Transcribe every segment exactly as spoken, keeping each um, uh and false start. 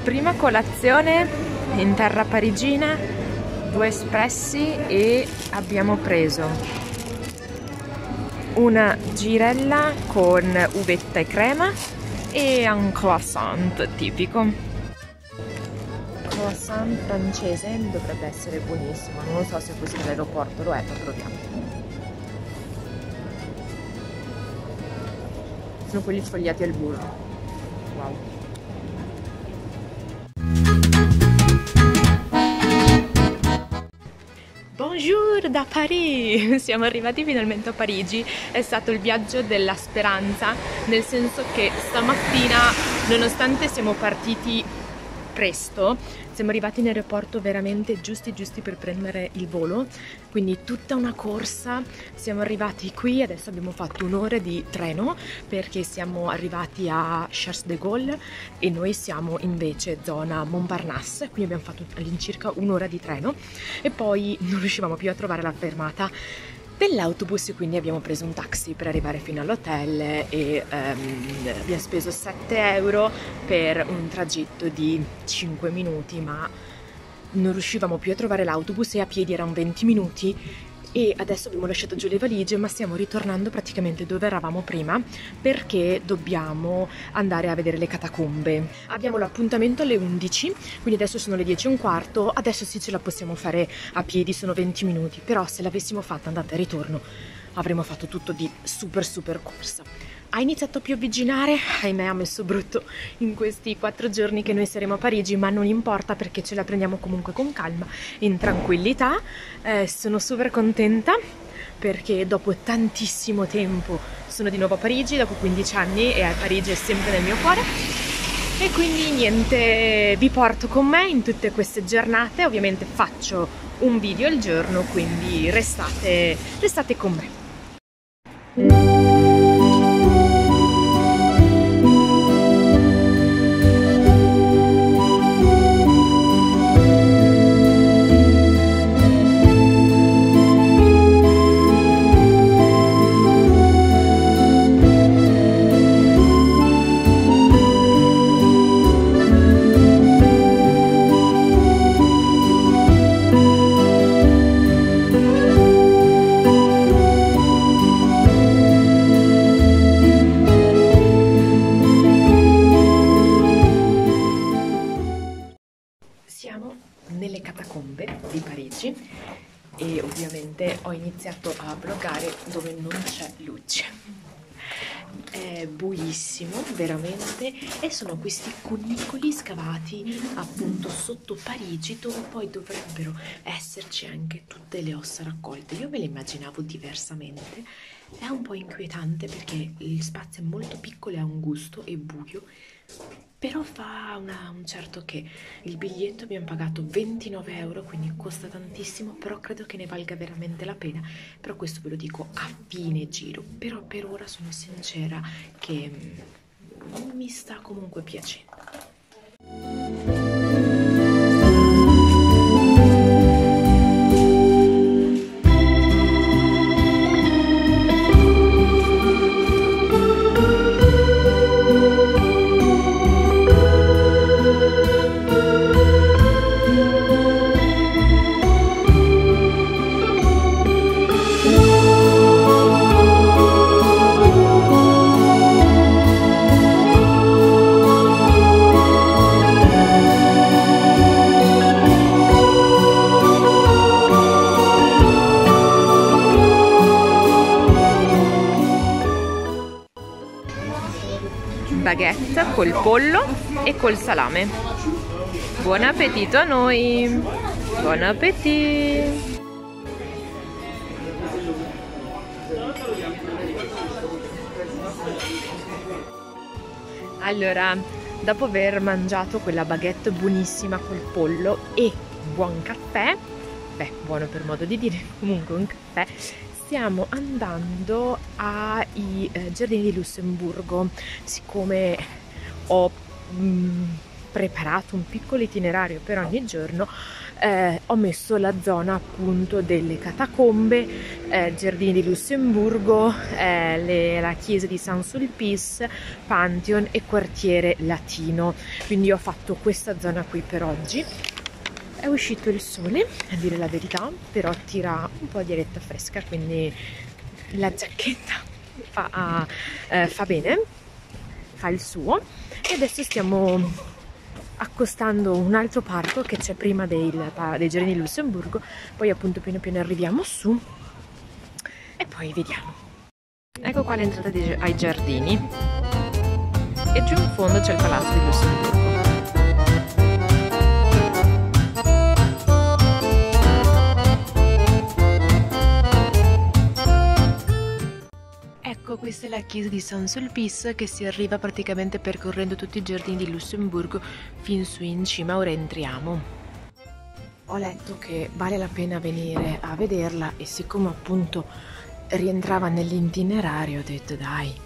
Prima colazione in terra parigina, due espressi e abbiamo preso una girella con uvetta e crema e un croissant tipico. Croissant francese dovrebbe essere buonissimo, non lo so se così all'aeroporto lo è, ma proviamo. Sono quelli sfogliati al burro. Wow. Bonjour da Paris! Siamo arrivati finalmente a Parigi. È stato il viaggio della speranza, nel senso che stamattina, nonostante siamo partiti presto, siamo arrivati in aeroporto veramente giusti giusti per prendere il volo, quindi tutta una corsa. Siamo arrivati qui, adesso abbiamo fatto un'ora di treno perché siamo arrivati a Charles de Gaulle e noi siamo invece zona Montparnasse, quindi abbiamo fatto all'incirca un'ora di treno e poi non riuscivamo più a trovare la fermata dell'autobus, quindi abbiamo preso un taxi per arrivare fino all'hotel e um, abbiamo speso sette euro per un tragitto di cinque minuti, ma non riuscivamo più a trovare l'autobus e a piedi erano venti minuti. E adesso abbiamo lasciato giù le valigie, ma stiamo ritornando praticamente dove eravamo prima perché dobbiamo andare a vedere le catacombe. Abbiamo l'appuntamento alle undici, quindi adesso sono le dieci e un quarto. Adesso sì ce la possiamo fare a piedi, sono venti minuti, però se l'avessimo fatta andata e ritorno avremmo fatto tutto di super super corsa. Ha iniziato a piovigginare, ahimè ha messo brutto in questi quattro giorni che noi saremo a Parigi, ma non importa perché ce la prendiamo comunque con calma, in tranquillità. Eh, sono super contenta perché dopo tantissimo tempo sono di nuovo a Parigi, dopo quindici anni, e a Parigi è sempre nel mio cuore. E quindi niente, vi porto con me in tutte queste giornate, ovviamente faccio un video al giorno, quindi restate, restate con me. Nelle catacombe di Parigi e ovviamente ho iniziato a vloggare dove non c'è luce. È buissimo veramente e sono questi cunicoli scavati appunto sotto Parigi, dove poi dovrebbero esserci anche tutte le ossa raccolte. Io me le immaginavo diversamente. È un po' inquietante perché il spazio è molto piccolo e ha un gusto, e buio, però fa una, un certo che. Il biglietto abbiamo pagato ventinove euro, quindi costa tantissimo, però credo che ne valga veramente la pena. Però questo ve lo dico a fine giro, però per ora sono sincera che mi sta comunque piacendo. Baguette col pollo e col salame. Buon appetito a noi! Buon appetito! Allora, dopo aver mangiato quella baguette buonissima col pollo e buon caffè, beh, buono per modo di dire, comunque un caffè, stiamo andando ai eh, Giardini di Lussemburgo. Siccome ho mh, preparato un piccolo itinerario per ogni giorno, eh, ho messo la zona appunto delle catacombe, eh, Giardini di Lussemburgo, eh, le, la chiesa di Saint Sulpice, Pantheon e quartiere latino. Quindi ho fatto questa zona qui per oggi. È uscito il sole, a dire la verità, però tira un po' di aretta fresca, quindi la giacchetta fa, eh, fa bene, fa il suo. E adesso stiamo accostando un altro parco che c'è prima dei, dei Giardini di Lussemburgo, poi appunto piano piano arriviamo su e poi vediamo. Ecco qua l'entrata ai giardini e giù in fondo c'è il Palazzo di Lussemburgo. Ecco, questa è la chiesa di Saint Sulpice che si arriva praticamente percorrendo tutti i giardini di Lussemburgo fin su in cima. Ora entriamo. Ho letto che vale la pena venire a vederla e siccome appunto rientrava nell'itinerario ho detto dai.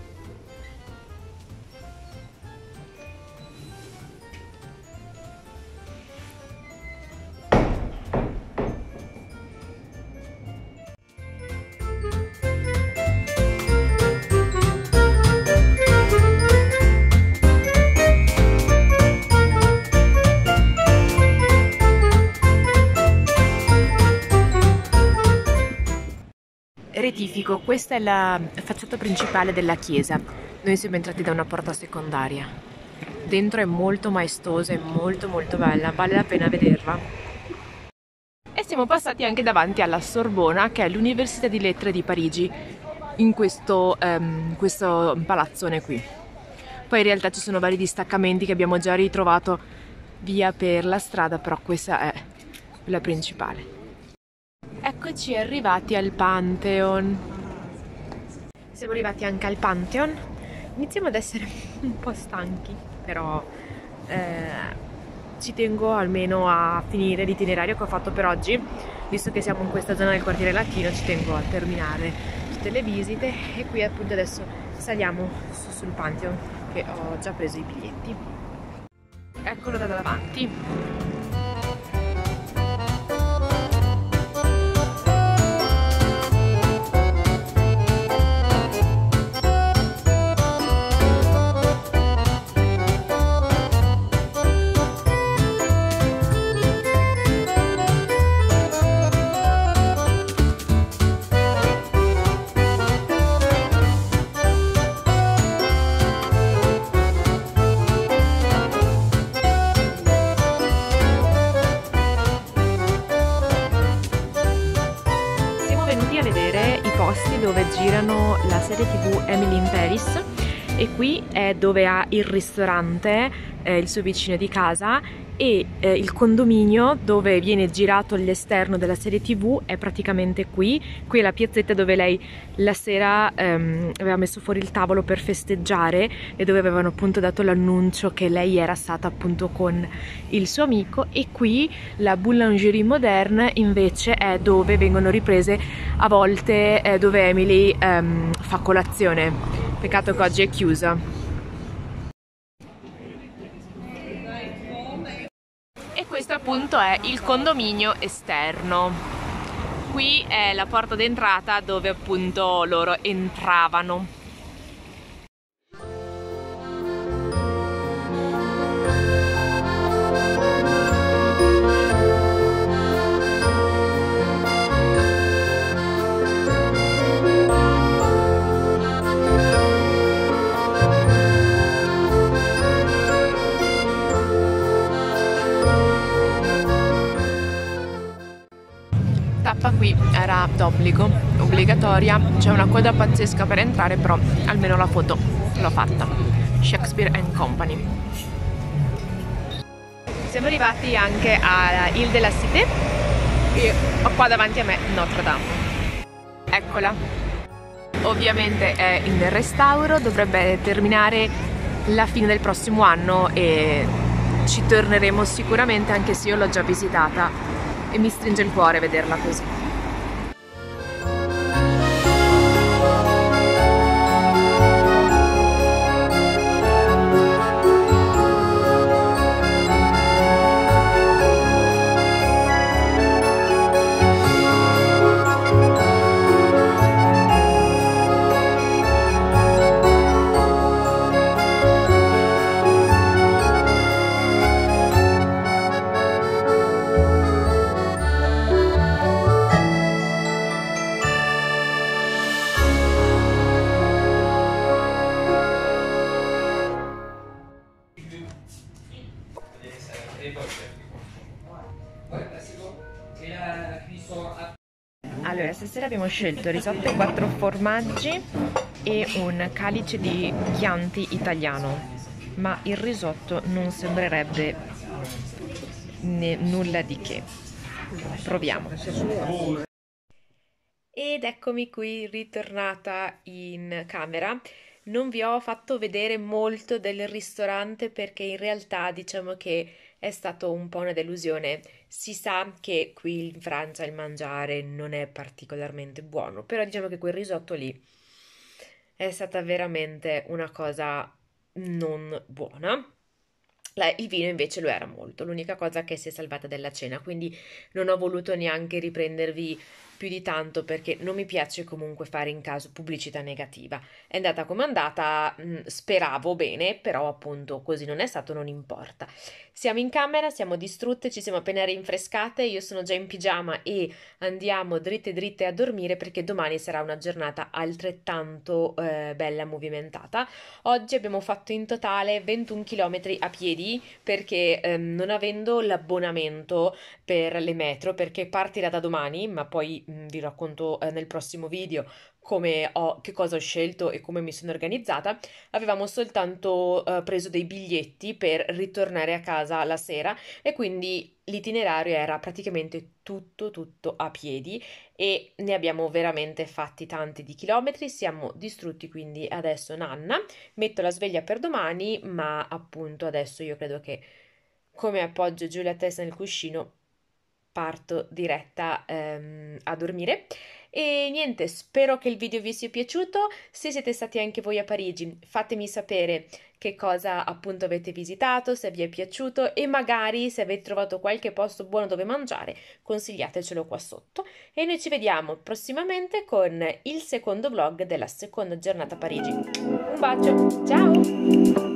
Rettifico, questa è la facciata principale della chiesa. Noi siamo entrati da una porta secondaria. Dentro è molto maestosa e molto molto bella, vale la pena vederla. E siamo passati anche davanti alla Sorbona, che è l'Università di Lettere di Parigi, in questo, um, questo palazzone qui. Poi in realtà ci sono vari distaccamenti che abbiamo già ritrovato via per la strada, però questa è quella principale. Eccoci arrivati al Pantheon. Siamo arrivati anche al Pantheon. Iniziamo ad essere un po' stanchi, però eh, ci tengo almeno a finire l'itinerario che ho fatto per oggi. Visto che siamo in questa zona del quartiere latino, ci tengo a terminare tutte le visite. E qui appunto adesso saliamo su, sul Pantheon, che ho già preso i biglietti. Eccolo da davanti. Dove girano la serie tv Emily in Paris, e qui è dove ha il ristorante, eh, il suo vicino di casa, e eh, il condominio dove viene girato l'esterno della serie tv è praticamente qui. Qui è la piazzetta dove lei la sera ehm, aveva messo fuori il tavolo per festeggiare e dove avevano appunto dato l'annuncio che lei era stata appunto con il suo amico. E qui la Boulangerie Moderne invece è dove vengono riprese a volte eh, dove Emily ehm, fa colazione. Peccato che oggi è chiusa. E questo appunto è il condominio esterno. Qui è la porta d'entrata dove appunto loro entravano. Qui era d'obbligo, obbligatoria, c'è una coda pazzesca per entrare, però almeno la foto l'ho fatta. Shakespeare and Company. Siamo arrivati anche a Ile de la Cité e ho qua davanti a me Notre Dame. Eccola. Ovviamente è in restauro, dovrebbe terminare la fine del prossimo anno e ci torneremo sicuramente, anche se io l'ho già visitata e mi stringe il cuore vederla così. Allora, stasera abbiamo scelto risotto ai quattro formaggi e un calice di Chianti italiano, ma il risotto non sembrerebbe nulla di che. Proviamo. Ed eccomi qui ritornata in camera. Non vi ho fatto vedere molto del ristorante perché in realtà diciamo che è stato un po' una delusione. Si sa che qui in Francia il mangiare non è particolarmente buono, però diciamo che quel risotto lì è stata veramente una cosa non buona. La- il vino invece lo era molto, l'unica cosa che si è salvata della cena, quindi non ho voluto neanche riprendervi più di tanto perché non mi piace comunque fare in caso pubblicità negativa. È andata come è andata, mh, speravo bene, però appunto così non è stato, non importa. Siamo in camera, siamo distrutte, ci siamo appena rinfrescate, io sono già in pigiama e andiamo dritte dritte a dormire perché domani sarà una giornata altrettanto eh, bella, movimentata. Oggi abbiamo fatto in totale ventuno chilometri a piedi perché ehm, non avendo l'abbonamento per le metro, perché partirà da domani, ma poi mh, vi racconto eh, nel prossimo video come ho, che cosa ho scelto e come mi sono organizzata, avevamo soltanto eh, preso dei biglietti per ritornare a casa la sera e quindi l'itinerario era praticamente tutto tutto a piedi e ne abbiamo veramente fatti tanti di chilometri, siamo distrutti, quindi adesso nanna, metto la sveglia per domani, ma appunto adesso io credo che come appoggio giù la testa nel cuscino parto diretta ehm, a dormire. E niente, spero che il video vi sia piaciuto. Se siete stati anche voi a Parigi, fatemi sapere che cosa appunto avete visitato, se vi è piaciuto e magari se avete trovato qualche posto buono dove mangiare, consigliatecelo qua sotto. E noi ci vediamo prossimamente con il secondo vlog della seconda giornata a Parigi. Un bacio, ciao!